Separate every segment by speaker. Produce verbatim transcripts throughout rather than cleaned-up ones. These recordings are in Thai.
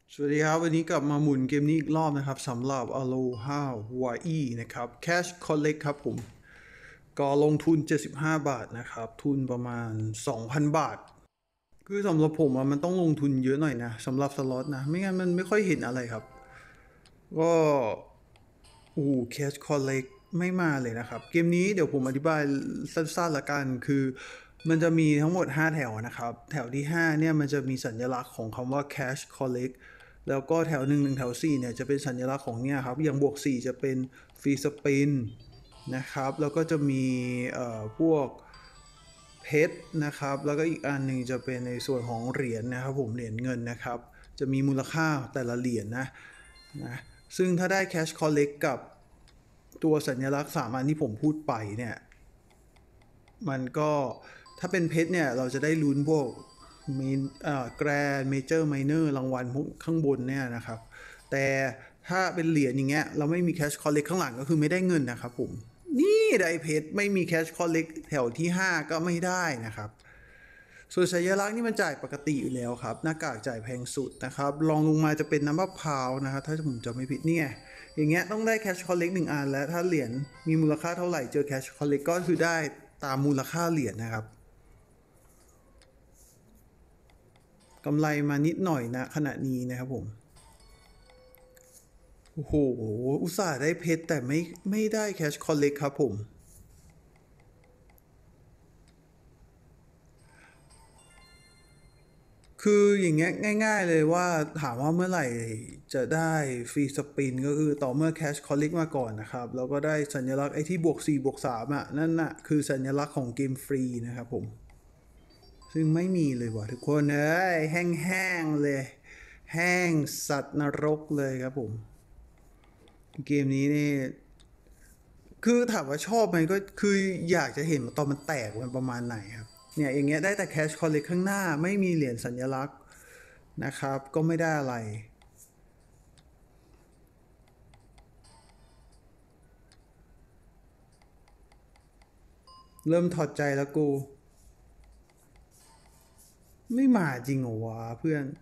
Speaker 1: สวัสดีครับวันนี้กลับมาหมุนเกมนี้อีกรอบนะครับสำหรับ Aloha Hawaii นะครับ Cash Collect ครับผมก็ลงทุนเจ็ดสิบห้าบาทนะครับทุนประมาณ สองพัน บาทคือสำหรับผมมันต้องลงทุนเยอะหน่อยนะสำหรับสล็อตนะไม่งั้นมันไม่ค่อยเห็นอะไรครับก็โอ้ Cash Collect ไม่มาเลยนะครับเกมนี้เดี๋ยวผมอธิบายสั้นๆละกันคือมันจะมีทั้งหมดห้าแถวนะครับแถวที่ห้าเนี่ยมันจะมีสัญลักษณ์ของคำว่า Cash Collect แล้วก็แถวหนึ่งถึงแถวสี่เนี่ยจะเป็นสัญลักษณ์ของเนี่ยครับอย่างบวกสี่จะเป็นฟรีสปินนะครับแล้วก็จะมีพวกเพชรนะครับแล้วก็อีกอันหนึ่งจะเป็นในส่วนของเหรียญนะครับผมเหรียญเงินนะครับจะมีมูลค่าแต่ละเหรียญนะนะซึ่งถ้าได้ Cash Collect กับตัวสัญลักษณ์สามอันที่ผมพูดไปเนี่ยมันก็ถ้าเป็นเพชรเนี่ยเราจะได้ลุ้นพวกมีแกรนเมเจอร์ไมเนอร์รางวัลพวกข้างบนเนี่ยนะครับแต่ถ้าเป็นเหรียญอย่างเงี้ยเราไม่มี Cash Collect ข้างหลังก็คือไม่ได้เงินนะครับผมนี่ได้เพชรไม่มี Cash Collect แถวที่ห้าก็ไม่ได้นะครับส่วนสัญลักษณ์นี่มันจ่ายปกติอยู่แล้วครับหน้ากากจ่ายแพงสุดนะครับลองลงมาจะเป็นน้ำมะพร้าวนะครับถ้าผมจำไม่ผิดเนี่ยอย่างเงี้ยต้องได้ Cash Collect หนึ่งอันแล้วถ้าเหรียญมีมูลค่าเท่าไหร่เจอ Cash Collect ก็คือได้ตามมูลค่าเหรียญนะครับกำไรมานิดหน่อยนะขณะนี้นะครับผมโอ้โหอุตส่าห์ได้เพชรแต่ไม่ไม่ได้ Cash Collect ครับผมคืออย่างเงี้ยง่ายๆเลยว่าถามว่าเมื่อไหร่จะได้ฟรีสปินก็คือต่อเมื่อ Cash Collect มาก่อนนะครับแล้วก็ได้สัญลักษณ์ไอ้ที่บวกสี่บวกสามอ่ะนั่นน่ะคือสัญลักษณ์ของเกมฟรีนะครับผมซึ่งไม่มีเลยว่ะทุกคนเอ้ยแห้งๆเลยแห้งสัตว์นรกเลยครับผมเกมนี้นี่คือถามว่าชอบไหมก็คืออยากจะเห็นตอนมันแตกมันประมาณไหนครับเนี่ยอย่างเงี้ยได้แต่ Cash Collect ข้างหน้าไม่มีเหรียญสัญลักษณ์นะครับก็ไม่ได้อะไรเริ่มถอดใจแล้วกูไม่มาจริงเหรอวะเพื่อน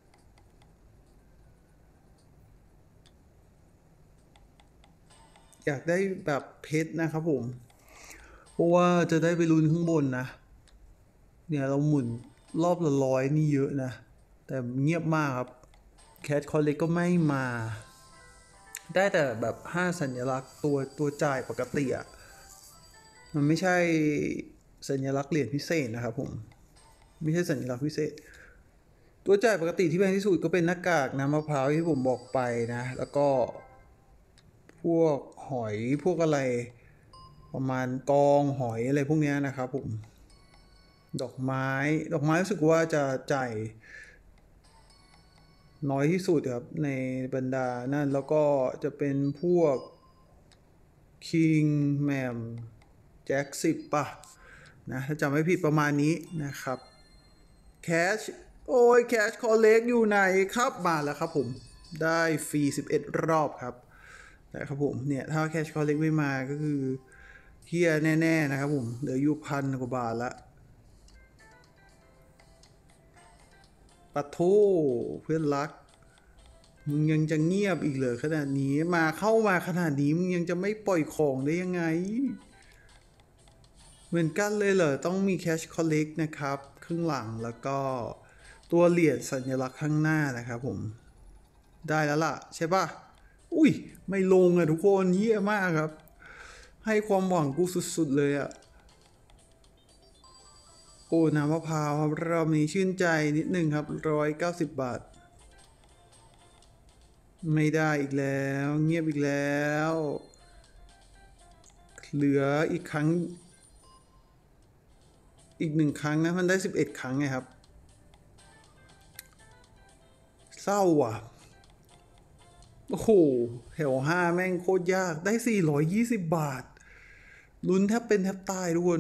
Speaker 1: อยากได้แบบเพชรนะครับผมเพราะว่าจะได้ไปลุ้นข้างบนนะเนี่ยเราหมุนรอบละร้อยนี่เยอะนะแต่เงียบมากครับแคทคอลเลกก็ไม่มาได้แต่แบบห้าสัญลักษณ์ตัวตัวจ่ายปกติอะมันไม่ใช่สัญลักษณ์เหรียญพิเศษนะครับผมไม่ใช่สัญลักษณ์พิเศษ ตัวจ่ายปกติที่แพงที่สุดก็เป็นหน้ากากน้ำมะพร้าวที่ผมบอกไปนะแล้วก็พวกหอยพวกอะไรประมาณกองหอยอะไรพวกนี้นะครับผมดอกไม้ดอกไม้รู้สึกว่าจะจ่ายน้อยที่สุดครับในบรรดานั่นแล้วก็จะเป็นพวกคิงแมมแจ็คสิบป่ะนะถ้าจำไม่ผิดประมาณนี้นะครับแคชโอ้ยแคชคอลเลกอยู่ไหนครับมาแล้วครับผมได้ฟรีสิบเอ็ดรอบครับนะครับผมเนี่ยถ้าแคชคอลเลกไม่มาก็คือเฮียแน่ๆนะครับผมเหลืออยู่พันกว่าบาทละปะโทเพื่อนรักมึงยังจะเงียบอีกเหรอขนาดนี้มาเข้ามาขนาดนี้มึงยังจะไม่ปล่อยของได้ยังไงเหมือนกันเลยเหรอต้องมีแคชคอลเลกนะครับครึ่งหลังแล้วก็ตัวเหรียญสัญลักษณ์ข้างหน้านะครับผมได้แล้วล่ะใช่ปะอุ้ยไม่ลงอะทุกคนเยี่ยมากครับให้ความหวังกูสุดๆเลยอะโอ้น้ำมะพร้าวครับรอบนี้ชื่นใจนิดนึงครับร้อยเก้าสิบบาทไม่ได้อีกแล้วเงียบอีกแล้วเหลืออีกครั้งอีกหนึ่งครั้งนะมันได้สิบเอ็ดครั้งไงครับเศร้าอ่ะโอ้โหแถวห้าแม่งโคตรยากได้สี่ร้อยยี่สิบบาทลุ้นแทบเป็นแทบตายทุกคน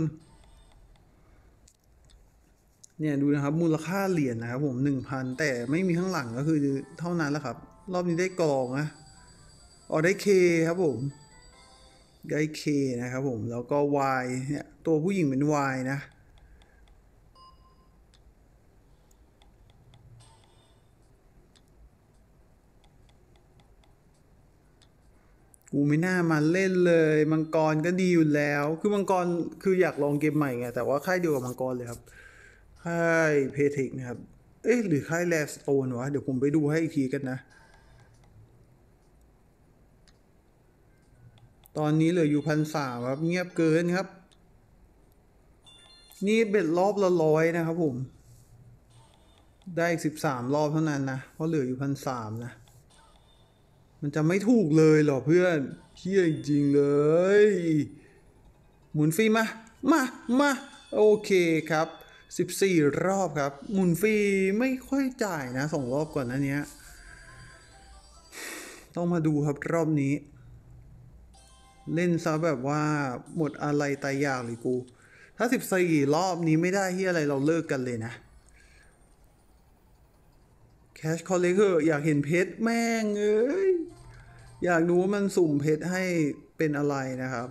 Speaker 1: เนี่ยดูนะครับมูลค่าเหรียญนะครับผมหนึ่งพันแต่ไม่มีข้างหลังก็คือเท่านั้นแหละครับรอบนี้ได้กองนะอ๋อได้เคครับผมได้เคนะครับผมแล้วก็ Y เนี่ยตัวผู้หญิงเป็น Y นะกูไม่น่ามาเล่นเลยมังกรก็ดีอยู่แล้วคือมังกรคืออยากลองเกมใหม่ไงแต่ว่าค่ายเดียวกับมังกรเลยครับค่ายเพเทคนะครับเอ๊ะหรือค่ายแลสโตนวะเดี๋ยวผมไปดูให้อีกทีกันนะตอนนี้เหลืออยู่พันสามครับเงียบเกินครับนี่เบ็ดรอบละร้อยนะครับผมได้อีกสิบสามรอบเท่านั้นนะเพราะเหลืออยู่พันสามนะมันจะไม่ถูกเลยเหรอเพื่อนเฮี้ยจริงเลยหมุนฟรีมามามาโอเคครับสิบสี่รอบครับหมุนฟรีไม่ค่อยจ่ายนะสองรอบก่อนนะเนี้ยต้องมาดูครับรอบนี้เล่นซะแบบว่าหมดอะไรตายอยากเลยกูถ้าสิบสี่รอบนี้ไม่ได้เฮียอะไรเราเลิกกันเลยนะแคชคอลเลกเตอร์อยากเห็นเพชรแม่งเอ้ยอยากดูว่ามันสุ่มเพชรให้เป็นอะไรนะครับ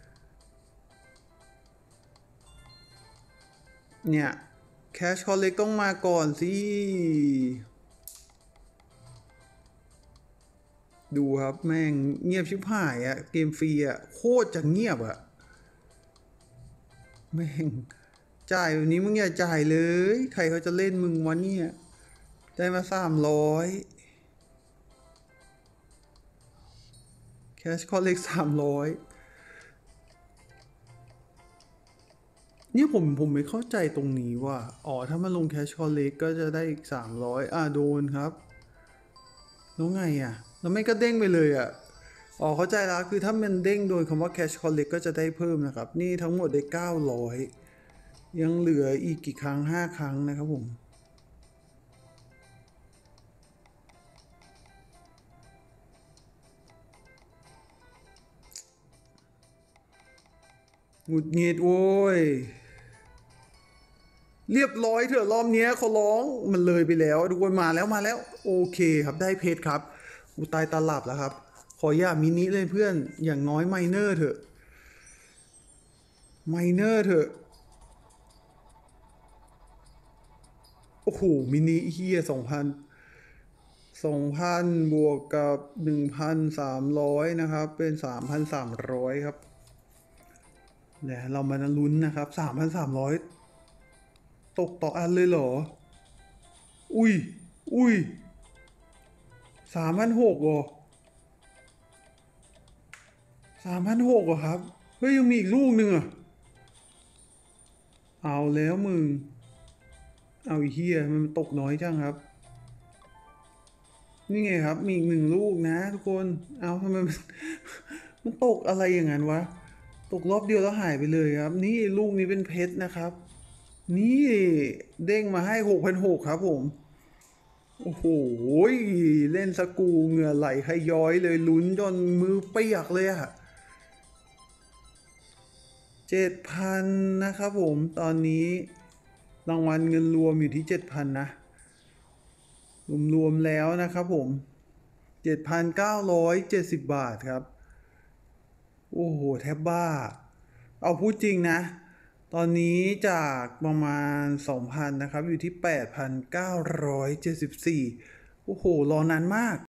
Speaker 1: เนี่ยแคชคอลเลกต้องมาก่อนสิดูครับแม่งเงียบชิบหายอะเกมฟรีอะโคตรจะเงียบอะแม่งจ่ายแบบนี้มึงอย่าจ่ายเลยใครเขาจะเล่นมึงวะเนี่ยได้มาสามร้อยแคชคอลเลกสามร้อยเนี่ยผมผมไม่เข้าใจตรงนี้ว่าอ๋อถ้ามันลงแคชคอลเลกก็จะได้อีกสามร้อยอ่ะโดนครับแล้วไงอ่ะแล้วไม่ก็เด้งไปเลยอ่ะอ๋อเข้าใจแล้วคือถ้ามันเด้งโดยคำว่า cash collect ก็จะได้เพิ่มนะครับนี่ทั้งหมดได้เก้าร้อยยังเหลืออีกกี่ครั้งห้าครั้งนะครับผมหงุดหงิดโว้ยเรียบร้อยเถอะรอบนี้เขาร้องมันเลยไปแล้วทุกคนมาแล้วมาแล้วโอเคครับได้เพชรครับอุตายตาหลับแล้วครับขออย่ามินิเลยเพื่อนอย่างน้อยไมเนอร์เถอะไมเนอร์เถอะโอ้โหมินิเฮียสองพันสองพันบวกกับหนึ่งพันสามร้อยนะครับเป็นสามพันสามร้อยครับเนี่ยเรามาลุ้นนะครับสามพันสามร้อยตกต่ออันเลยเหรออุ้ยอุ้ยสามพันหกเหรอสามพันหกเหรอครับเฮ้ยยังมีอีกลูกหนึ่งอะเอาแล้วมึงเอาอีเฮียมันตกน้อยจังครับนี่ไงครับมีอีกหนึ่งลูกนะทุกคนเอาทำไมมันมันตกอะไรอย่างนั้นวะตกรอบเดียวแล้วหายไปเลยครับนี่ลูกนี้เป็นเพชรนะครับนี่เด้งมาให้หกพันหกครับผมโอ้โหเล่นสกูเหงื่อไหลให้ย้อยเลยลุ้นจนมือเปียกเลยอะเจ็ดพันนะครับผมตอนนี้รางวัลเงินรวมอยู่ที่เจ็ดพันนะรวมๆแล้วนะครับผมเจ็ดพันเก้าร้อยเจ็ดสิบบาทครับโอ้โหแทบบ้าเอาพูดจริงนะตอนนี้จากประมาณสองพันนะครับอยู่ที่แปดพันเก้าร้อยเจ็ดสิบสี่โอ้โหรอนานมาก